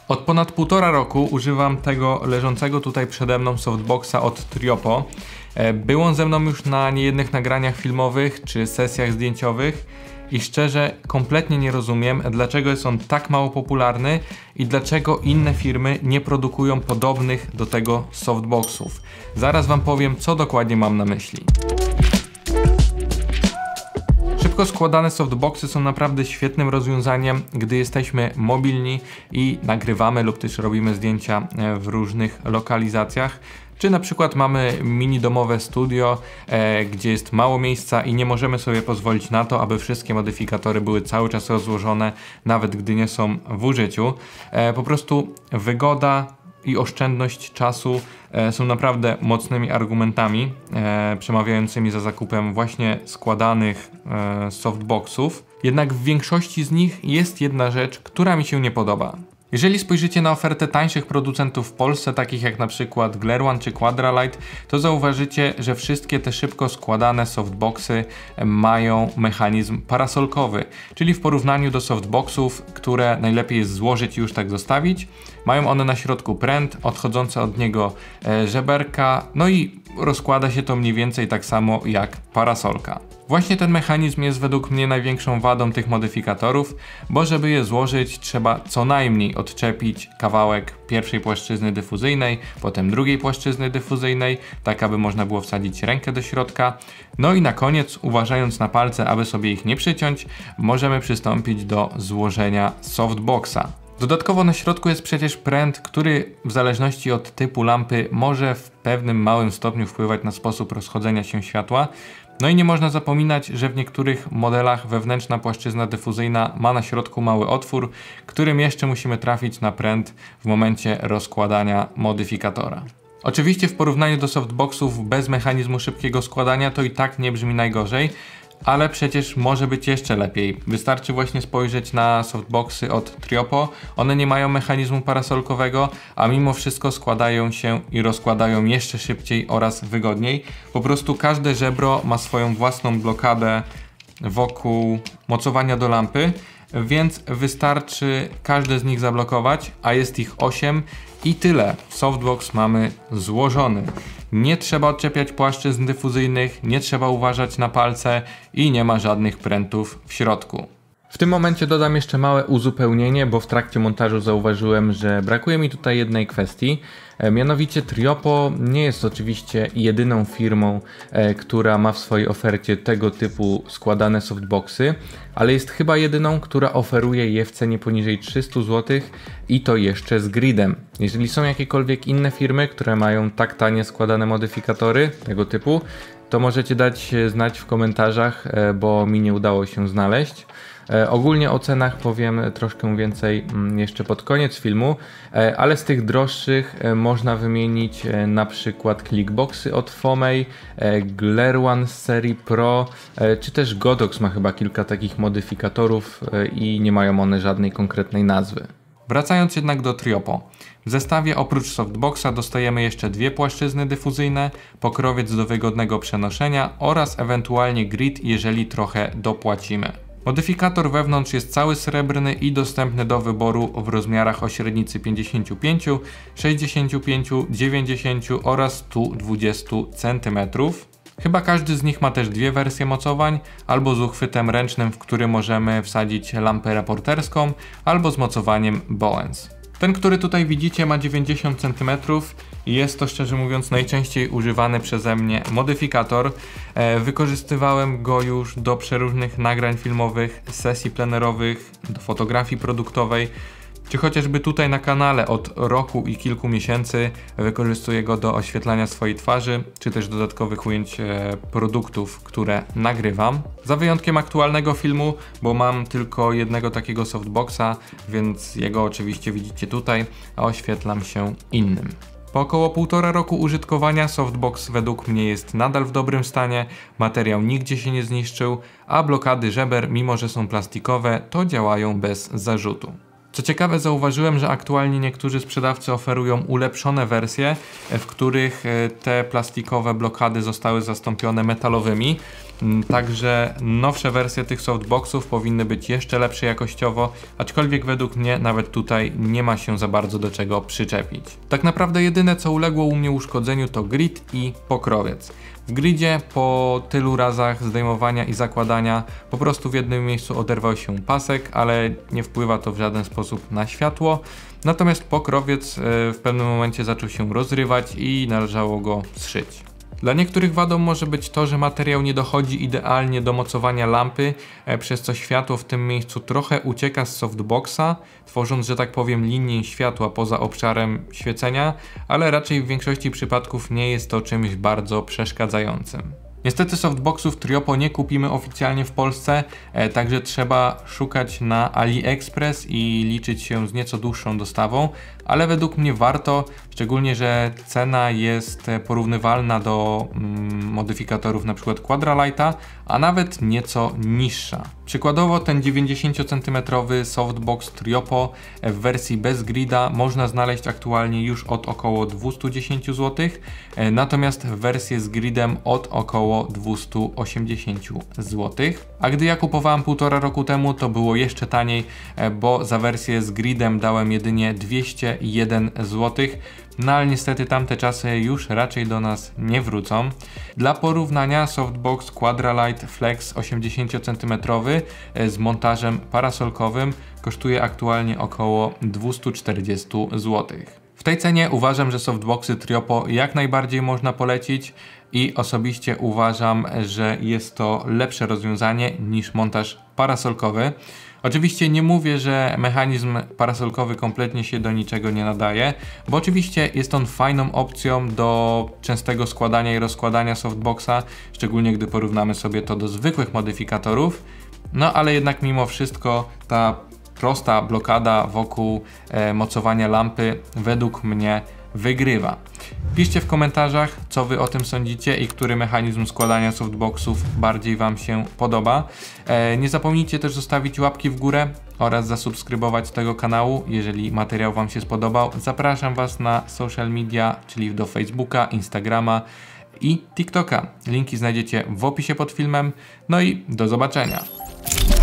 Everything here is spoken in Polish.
Od ponad 1,5 roku używam tego leżącego tutaj przede mną softboxa od Triopo. Był on ze mną już na niejednych nagraniach filmowych czy sesjach zdjęciowych i szczerze kompletnie nie rozumiem, dlaczego jest on tak mało popularny i dlaczego inne firmy nie produkują podobnych do tego softboxów. Zaraz wam powiem, co dokładnie mam na myśli. Szybko składane softboxy są naprawdę świetnym rozwiązaniem, gdy jesteśmy mobilni i nagrywamy lub też robimy zdjęcia w różnych lokalizacjach. Czy na przykład mamy mini domowe studio, gdzie jest mało miejsca i nie możemy sobie pozwolić na to, aby wszystkie modyfikatory były cały czas rozłożone, nawet gdy nie są w użyciu. Po prostu wygoda i oszczędność czasu są naprawdę mocnymi argumentami przemawiającymi za zakupem właśnie składanych softboxów. Jednak w większości z nich jest jedna rzecz, która mi się nie podoba. Jeżeli spojrzycie na ofertę tańszych producentów w Polsce, takich jak na przykład Glare One czy Quadralite, to zauważycie, że wszystkie te szybko składane softboxy mają mechanizm parasolkowy, czyli w porównaniu do softboxów, które najlepiej jest złożyć i już tak zostawić, mają one na środku pręt, odchodzące od niego żeberka, no i rozkłada się to mniej więcej tak samo jak parasolka. Właśnie ten mechanizm jest według mnie największą wadą tych modyfikatorów, bo żeby je złożyć, trzeba co najmniej odczepić kawałek pierwszej płaszczyzny dyfuzyjnej, potem drugiej płaszczyzny dyfuzyjnej, tak aby można było wsadzić rękę do środka. No i na koniec, uważając na palce, aby sobie ich nie przyciąć, możemy przystąpić do złożenia softboxa. Dodatkowo na środku jest przecież pręt, który w zależności od typu lampy może w pewnym małym stopniu wpływać na sposób rozchodzenia się światła. No i nie można zapominać, że w niektórych modelach wewnętrzna płaszczyzna dyfuzyjna ma na środku mały otwór, którym jeszcze musimy trafić na pręt w momencie rozkładania modyfikatora. Oczywiście w porównaniu do softboxów bez mechanizmu szybkiego składania to i tak nie brzmi najgorzej, ale przecież może być jeszcze lepiej. Wystarczy właśnie spojrzeć na softboxy od Triopo. One nie mają mechanizmu parasolkowego, a mimo wszystko składają się i rozkładają jeszcze szybciej oraz wygodniej. Po prostu każde żebro ma swoją własną blokadę wokół mocowania do lampy, więc wystarczy każde z nich zablokować, a jest ich 8 i tyle. Softbox mamy złożony. Nie trzeba odczepiać płaszczyzn dyfuzyjnych, nie trzeba uważać na palce i nie ma żadnych prętów w środku. W tym momencie dodam jeszcze małe uzupełnienie, bo w trakcie montażu zauważyłem, że brakuje mi tutaj jednej kwestii. Mianowicie Triopo nie jest oczywiście jedyną firmą, która ma w swojej ofercie tego typu składane softboxy, ale jest chyba jedyną, która oferuje je w cenie poniżej 300 zł i to jeszcze z gridem. Jeżeli są jakiekolwiek inne firmy, które mają tak tanie składane modyfikatory tego typu, to możecie dać znać w komentarzach, bo mi nie udało się znaleźć. Ogólnie o cenach powiem troszkę więcej jeszcze pod koniec filmu, ale z tych droższych można wymienić na przykład Clickboxy od Fomei, Glare One z serii Pro, czy też Godox ma chyba kilka takich modyfikatorów i nie mają one żadnej konkretnej nazwy. Wracając jednak do Triopo. W zestawie oprócz softboxa dostajemy jeszcze dwie płaszczyzny dyfuzyjne, pokrowiec do wygodnego przenoszenia oraz ewentualnie grid, jeżeli trochę dopłacimy. Modyfikator wewnątrz jest cały srebrny i dostępny do wyboru w rozmiarach o średnicy 55, 65, 90 oraz 120 cm. Chyba każdy z nich ma też dwie wersje mocowań, albo z uchwytem ręcznym, w który możemy wsadzić lampę reporterską, albo z mocowaniem Bowens. Ten, który tutaj widzicie, ma 90 cm i jest to, szczerze mówiąc, najczęściej używany przeze mnie modyfikator. Wykorzystywałem go już do przeróżnych nagrań filmowych, sesji plenerowych, do fotografii produktowej, czy chociażby tutaj na kanale od roku i kilku miesięcy wykorzystuję go do oświetlania swojej twarzy, czy też dodatkowych ujęć produktów, które nagrywam. Za wyjątkiem aktualnego filmu, bo mam tylko jednego takiego softboxa, więc jego oczywiście widzicie tutaj, a oświetlam się innym. Po około 1,5 roku użytkowania softbox według mnie jest nadal w dobrym stanie, materiał nigdzie się nie zniszczył, a blokady żeber, mimo że są plastikowe, to działają bez zarzutu. Co ciekawe, zauważyłem, że aktualnie niektórzy sprzedawcy oferują ulepszone wersje, w których te plastikowe blokady zostały zastąpione metalowymi. Także nowsze wersje tych softboxów powinny być jeszcze lepsze jakościowo, aczkolwiek według mnie nawet tutaj nie ma się za bardzo do czego przyczepić. Tak naprawdę jedyne co uległo u mnie uszkodzeniu to grid i pokrowiec. W gridzie po tylu razach zdejmowania i zakładania po prostu w jednym miejscu oderwał się pasek, ale nie wpływa to w żaden sposób na światło. Natomiast pokrowiec w pewnym momencie zaczął się rozrywać i należało go zszyć. Dla niektórych wadą może być to, że materiał nie dochodzi idealnie do mocowania lampy, przez co światło w tym miejscu trochę ucieka z softboxa, tworząc, że tak powiem, linię światła poza obszarem świecenia, ale raczej w większości przypadków nie jest to czymś bardzo przeszkadzającym. Niestety softboxów Triopo nie kupimy oficjalnie w Polsce, także trzeba szukać na AliExpress i liczyć się z nieco dłuższą dostawą, ale według mnie warto, szczególnie, że cena jest porównywalna do modyfikatorów np. Quadralighta, a nawet nieco niższa. Przykładowo ten 90 cm softbox Triopo w wersji bez grida można znaleźć aktualnie już od około 210 zł, natomiast wersję z gridem od około 280 zł. A gdy ja kupowałem 1,5 roku temu, to było jeszcze taniej, bo za wersję z gridem dałem jedynie 201 zł. No ale niestety tamte czasy już raczej do nas nie wrócą. Dla porównania softbox Quadralight Flex 80 cm z montażem parasolkowym kosztuje aktualnie około 240 zł. W tej cenie uważam, że softboxy Triopo jak najbardziej można polecić i osobiście uważam, że jest to lepsze rozwiązanie niż montaż parasolkowy. Oczywiście nie mówię, że mechanizm parasolkowy kompletnie się do niczego nie nadaje, bo oczywiście jest on fajną opcją do częstego składania i rozkładania softboxa, szczególnie gdy porównamy sobie to do zwykłych modyfikatorów, no ale jednak mimo wszystko ta prosta blokada wokół mocowania lampy według mnie wygrywa. Piszcie w komentarzach, co wy o tym sądzicie i który mechanizm składania softboxów bardziej wam się podoba. Nie zapomnijcie też zostawić łapki w górę oraz zasubskrybować tego kanału, jeżeli materiał wam się spodobał. Zapraszam was na social media, czyli do Facebooka, Instagrama i TikToka. Linki znajdziecie w opisie pod filmem. No i do zobaczenia.